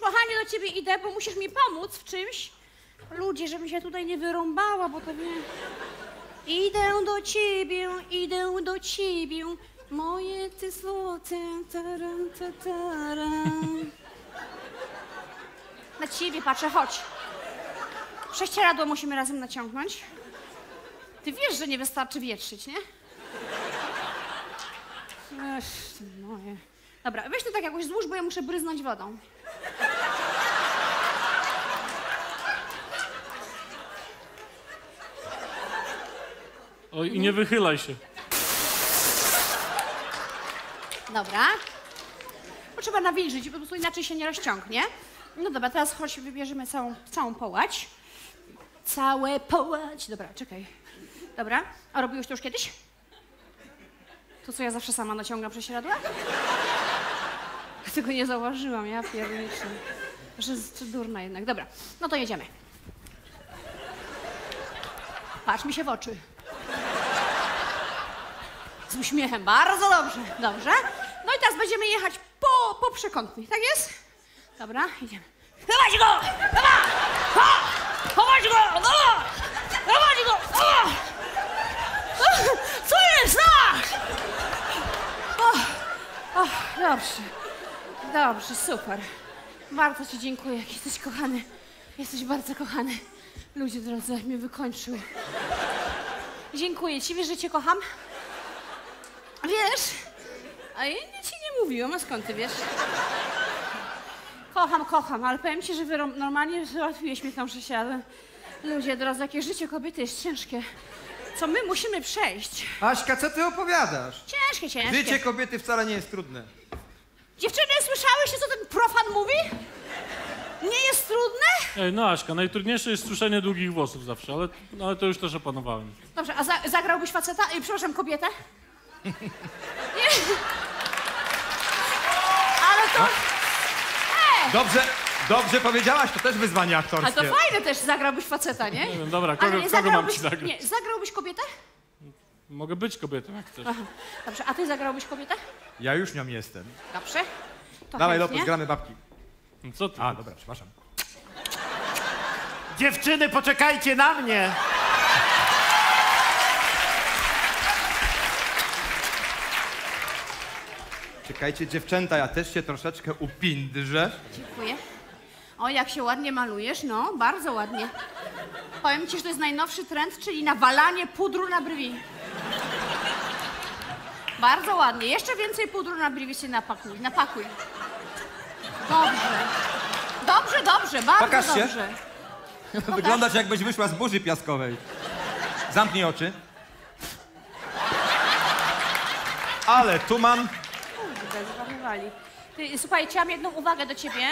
kochanie, do ciebie idę, bo musisz mi pomóc w czymś. Ludzie, żebym się tutaj nie wyrąbała, bo to wie... Idę do ciebie, moje ty złote, taran, taran. Na ciebie patrzę, chodź. Prześcieradło musimy razem naciągnąć. Ty wiesz, że nie wystarczy wietrzyć, nie? Ech, moje. Dobra, weź to tak jakoś złóż, bo ja muszę bryznąć wodą. Oj, i nie wychylaj się. Dobra. Bo trzeba nawilżyć, po prostu inaczej się nie rozciągnie. No dobra, teraz chodź, wybierzemy całą połać. Całe połać. Dobra, czekaj. Dobra. A robiłeś to już kiedyś? To co, ja zawsze sama naciągam prześcieradła? Tego nie zauważyłam, ja pierniczę. Że durna jednak. Dobra, no to jedziemy. Patrz mi się w oczy. Z uśmiechem, bardzo dobrze, dobrze. No i teraz będziemy jechać po przekątnej, tak jest? Dobra, idziemy. Dawać go! Dawać go! Dawać go! Co jest? Dobrze. Dobrze, super. Bardzo ci dziękuję, jak jesteś kochany. Jesteś bardzo kochany. Ludzie drodzy mnie wykończyły. Dziękuję ci, wiesz, że cię kocham? Wiesz? A ja ci nie mówiłam, a skąd ty wiesz? Kocham, ale powiem ci, że wy normalnie załatwiłeś mnie tam przesiadłem. Ludzie drodzy, jakie życie kobiety jest ciężkie. Co my musimy przejść? Aśka, co ty opowiadasz? Ciężkie. Życie kobiety wcale nie jest trudne. Dziewczyny, słyszałyście, co ten profan mówi? Nie jest trudne? Ej, no Aśka, najtrudniejsze jest suszenie długich włosów zawsze, ale to już też opanowałem. Dobrze, a zagrałbyś faceta? Przepraszam, kobietę? Nie. Ale to... Dobrze powiedziałaś, to też wyzwanie aktorskie. Ale to fajne też, zagrałbyś faceta, nie? Nie wiem, dobra, Ale nie kogo mam ci zagrać? Nie, zagrałbyś kobietę? Mogę być kobietą, jak chcesz. Aha. Dobrze, a ty zagrałbyś kobietę? Ja już nią jestem. Dobrze. To Dawaj, chętnie. Lopez, gramy babki. No co ty? A, dobra, przepraszam. Dziewczyny, poczekajcie na mnie! Czekajcie, dziewczęta, ja też się troszeczkę upindrzę. Dziękuję. O, jak się ładnie malujesz, no, bardzo ładnie. Powiem ci, że to jest najnowszy trend, czyli nawalanie pudru na brwi. Bardzo ładnie. Jeszcze więcej pudru na brwi się napakuj. Dobrze, bardzo Pokaż się. dobrze. Wyglądasz, jakbyś wyszła z burzy piaskowej. Zamknij oczy. Ale tu mam... Kurde, zwariowali. Ty, słuchaj, chciałam jedną uwagę do ciebie.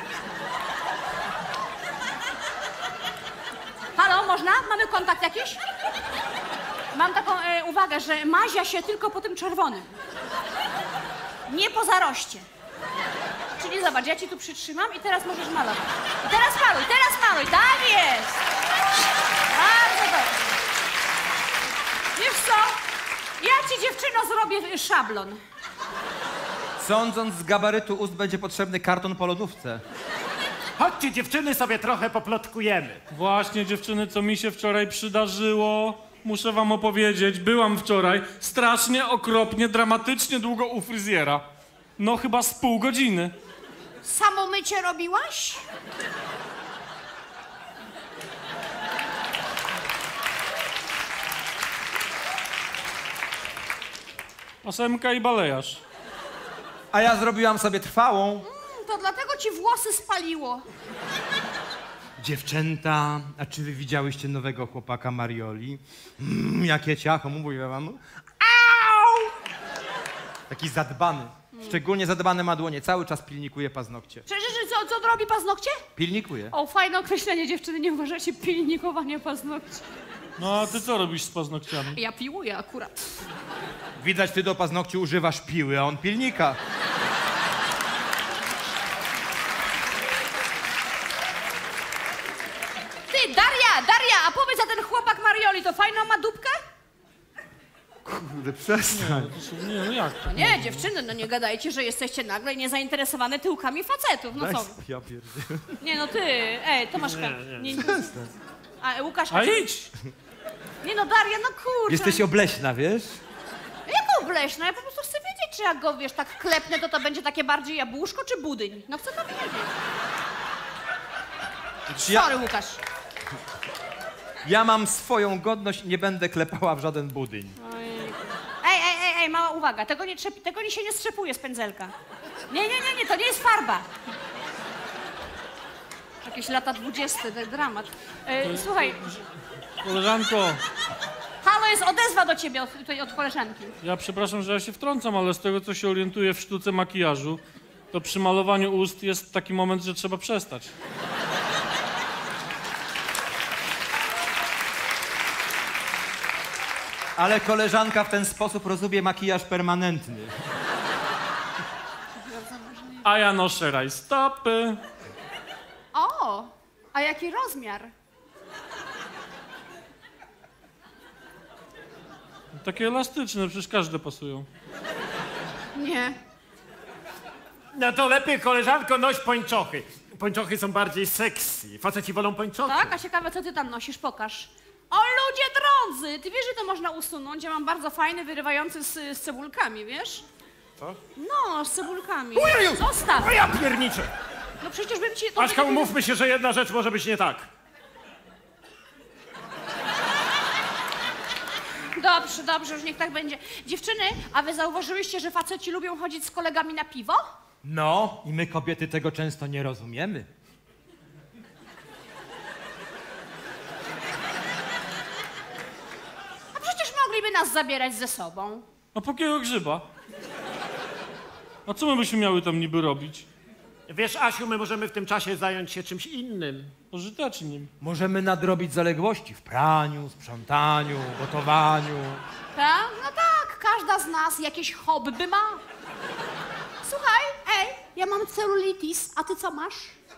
Halo, można? Mamy kontakt jakiś? Mam taką uwagę, że mazia się tylko po tym czerwonym. Nie po zaroście. Czyli zobacz, ja ci tu przytrzymam i teraz możesz malować. I teraz maluj, tak jest! Bardzo dobrze. Wiesz co? Ja ci, dziewczyno, zrobię szablon. Sądząc z gabarytu ust, będzie potrzebny karton po lodówce. Chodźcie, dziewczyny, sobie trochę poplotkujemy. Właśnie, dziewczyny, co mi się wczoraj przydarzyło, muszę wam opowiedzieć. Byłam wczoraj strasznie, okropnie, dramatycznie długo u fryzjera. No chyba z pół godziny. Samomycie robiłaś? Asemka i balejarz. A ja zrobiłam sobie trwałą. To dlatego ci włosy spaliło. Dziewczęta, a czy wy widziałyście nowego chłopaka Marioli? Jakie ciacho, mówię wam. Au! Taki zadbany. Szczególnie zadbane ma dłonie. Cały czas pilnikuje paznokcie. Przecież co robi paznokcie? Pilnikuje. O, fajne określenie, dziewczyny, nie uważacie pilnikowania paznokci. No a ty co robisz z paznokciami? Ja piłuję akurat. Widać, ty do paznokci używasz piły, a on pilnika. Ty, Daria, a powiedz, a ten chłopak Marioli to fajną ma dupkę? Kurde, przestań. Nie, no jak to? Nie, dziewczyny, no nie gadajcie, że jesteście nagle niezainteresowane tyłkami facetów. No co? Ja pierdzielę. Nie no ty, Tomasz, nie. A Łukasz, A idź! nie no Daria, no kurczę. Jesteś obleśna, wiesz? Jaką bleśną? Ja po prostu chcę wiedzieć, czy jak go, wiesz, tak klepnę, to będzie takie bardziej jabłuszko czy budyń. No chcę to wiedzieć. Sorry, Łukasz. Ja mam swoją godność i nie będę klepała w żaden budyń. Ej, mała uwaga, tego się nie strzepuje z pędzelka. Nie, to nie jest farba. Jakieś lata 20, ten dramat. Słuchaj, Koleżanko, halo, jest odezwa do ciebie tutaj od koleżanki. ja przepraszam, że ja się wtrącam, ale z tego, co się orientuję w sztuce makijażu, to przy malowaniu ust jest taki moment, że trzeba przestać. Ale koleżanka w ten sposób rozumie makijaż permanentny. A ja noszę rajstopy. O, a jaki rozmiar? Takie elastyczne, przecież każde pasują. Nie. No to lepiej, koleżanko, noś pończochy. Pończochy są bardziej sexy. Faceci wolą pończochy. Tak? A ciekawe, co ty tam nosisz? Pokaż. O, ludzie drodzy! Ty wiesz, że to można usunąć? Ja mam bardzo fajny, wyrywający z cebulkami, wiesz? Co? No, z cebulkami. Ujeju! Zostaw! O ja pierniczę! No przecież bym ci... to Aśka, by- umówmy się, że jedna rzecz może być nie tak. Dobrze, już niech tak będzie. Dziewczyny, a wy zauważyłyście, że faceci lubią chodzić z kolegami na piwo? No, i my kobiety tego często nie rozumiemy. A przecież mogliby nas zabierać ze sobą. A po jakiego grzyba? A co my byśmy miały tam niby robić? Wiesz, Asiu, my możemy w tym czasie zająć się czymś innym. Pożytecznym. Możemy nadrobić zaległości w praniu, sprzątaniu, gotowaniu. Tak? No tak, każda z nas jakieś hobby ma. Słuchaj, ja mam celulitis, a ty co masz?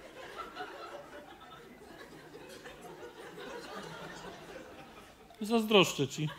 Zazdroszczę ci.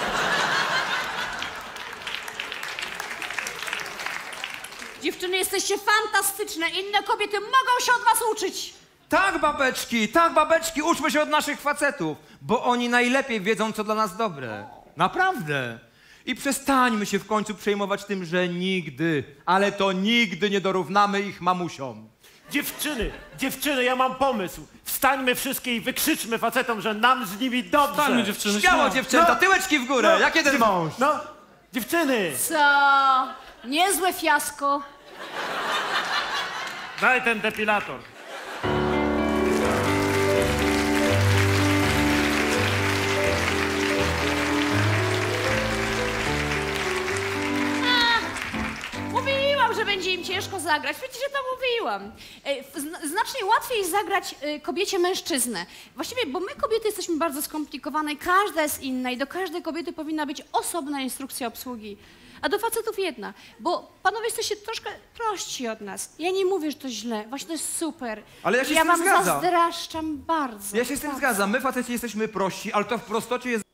Dziewczyny, jesteście fantastyczne. Inne kobiety mogą się od was uczyć. Tak, babeczki, uczmy się od naszych facetów, bo oni najlepiej wiedzą, co dla nas dobre. Naprawdę. I przestańmy się w końcu przejmować tym, że nigdy, ale to nigdy nie dorównamy ich mamusiom. Dziewczyny, ja mam pomysł. Wstańmy wszystkie i wykrzyczmy facetom, że nam z nimi dobrze. Wstańmy, dziewczyny, Śmiało, dziewczęta, tyłeczki w górę, jak jeden mąż. No, dziewczyny, Co? Niezłe fiasko. daj ten depilator. Mówiłam, że będzie im ciężko zagrać. Przecież ja to mówiłam. Znacznie łatwiej zagrać kobiecie mężczyznę. Właściwie, bo my kobiety jesteśmy bardzo skomplikowane i każda jest inna i do każdej kobiety powinna być osobna instrukcja obsługi. A do facetów jedna, bo panowie jesteście troszkę prości od nas. Ja nie mówię, że to źle, właśnie to jest super. Ale ja się z tym wam zgadzam. zazdraszczam bardzo. Ja się z tym zgadzam, my faceci jesteśmy prości, ale to w prostocie jest